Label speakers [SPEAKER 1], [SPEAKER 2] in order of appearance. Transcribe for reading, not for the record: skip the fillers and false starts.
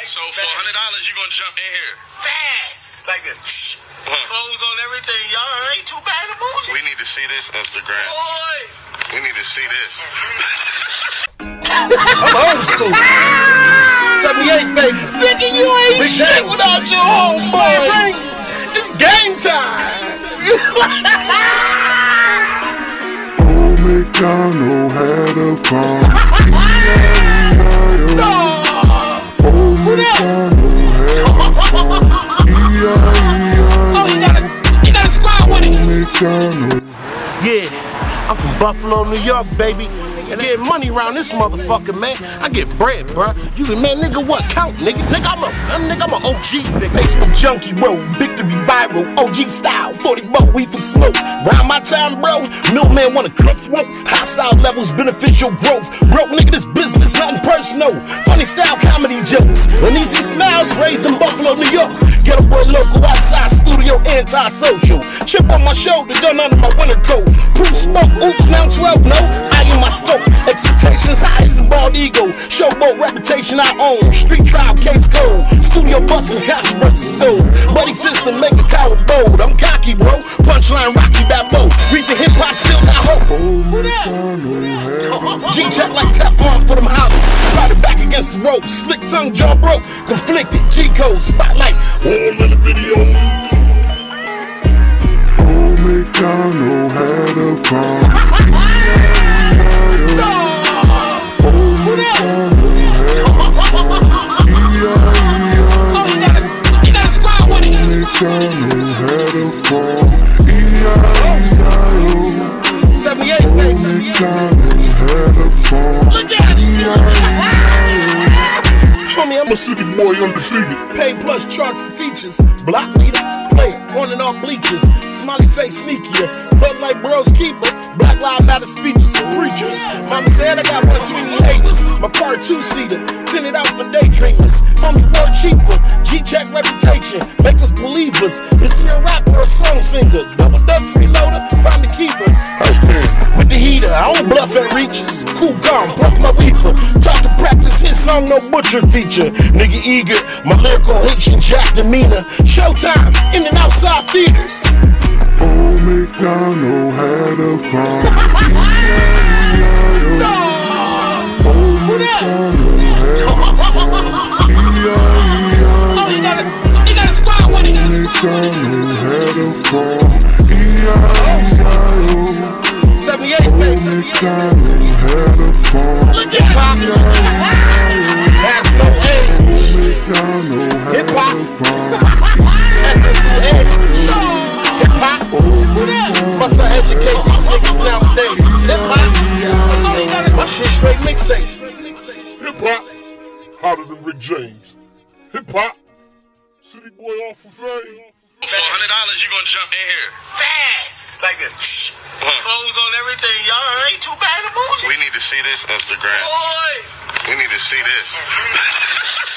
[SPEAKER 1] So for $100, you gonna jump in here?
[SPEAKER 2] Fast. Like this. Clothes on everything. Y'all ain't too bad at moving.
[SPEAKER 1] We need to see this Instagram.
[SPEAKER 2] Boy.
[SPEAKER 1] We need to see this.
[SPEAKER 3] I'm old school. 78's baby.
[SPEAKER 4] Nigga, you ain't
[SPEAKER 3] Big
[SPEAKER 4] shit
[SPEAKER 3] James.
[SPEAKER 4] without your home boy. It's game time.
[SPEAKER 5] Old MacDonald had a farm. Old MacDonald had a farm.
[SPEAKER 4] Oh, you got a squad with it.
[SPEAKER 5] MacDonald.
[SPEAKER 3] Yeah, I'm from Buffalo, New York, baby. And I get money around this motherfucker, man. I get bread, bruh. You man, nigga, what count, nigga? Nigga, I'm a OG, nigga. Facebook junkie, bro. Victory viral, OG style. 40 buck weed for smoke. Round my time, bro. Milkman wanna cliff rope. Hostile levels, beneficial growth. Broke nigga, this business, nothing personal. Funny style comedy jokes. And easy smiles raised in Buffalo, New York. Get a boy local outside studio, anti-social. Chip on my shoulder, gun under my winter coat. Proof smoke, oops, now 12, no. I in my scope. Expectations high as a bald ego. Showboat reputation I own. Street trial case cold. Studio busting controversy sold. Buddy system make a coward bold. I'm cocky, bro. Punchline Rocky Balboa. Reason hip hop still got hope.
[SPEAKER 5] Old MacDonald had a
[SPEAKER 3] G-check like Teflon for them hollers. Started back against the rope. Slick tongue, jaw broke. Conflicted, G-code, spotlight. All in the video.
[SPEAKER 5] Old MacDonald had a farm. Old MacDonald had a farm.
[SPEAKER 4] You got a squad with it.
[SPEAKER 5] MacDonald had a farm.
[SPEAKER 3] 78's baby.
[SPEAKER 5] MacDonald had a farm.
[SPEAKER 4] Look at it.
[SPEAKER 3] Homie, I'm a
[SPEAKER 5] City boy undefeated.
[SPEAKER 3] pay plus chart for features. Block leader, play on and off bleachers. Smiley face sneakier. Felt like bros keeper. Black Lives Matter speeches for preachers. Mama said I got one too many haters. My part 2-seater. Send it out for daydreamers. Homie, word cheaper. G-check reputation. Make us believers. Is he a rapper or a song singer? Double duck freeloader. Find the keeper. With the heater, I don't bluff at reaches. Cool gum, puff my weaver. Talk to practice, his song, no butcher feature. Nigga eager, my lyrical Haitian Jack demeanor. Showtime, in and outside theaters.
[SPEAKER 5] Old MacDonald had a farm. Old MacDonald had a farm.
[SPEAKER 4] Oh, you got a squad with it.
[SPEAKER 5] MacDonald had a farm.
[SPEAKER 3] 78's baby.
[SPEAKER 5] MacDonald had a farm.
[SPEAKER 4] Look at it.
[SPEAKER 3] Has no age.
[SPEAKER 5] MacDonald had
[SPEAKER 3] Hip
[SPEAKER 5] a
[SPEAKER 3] hop.
[SPEAKER 5] farm.
[SPEAKER 3] Hip hop. Must I educate these niggas nowadays? Hip hop. My shit straight mixtape.
[SPEAKER 5] Hip hop. Hotter than Rick James. Hip hop. City boy off of fame.
[SPEAKER 1] For $100, you gonna jump in here?
[SPEAKER 2] Fast. Like this. Clothes on everything. Y'all ain't too bad at moving.
[SPEAKER 1] We need to see this Instagram.
[SPEAKER 2] Boy.
[SPEAKER 1] We need to see this.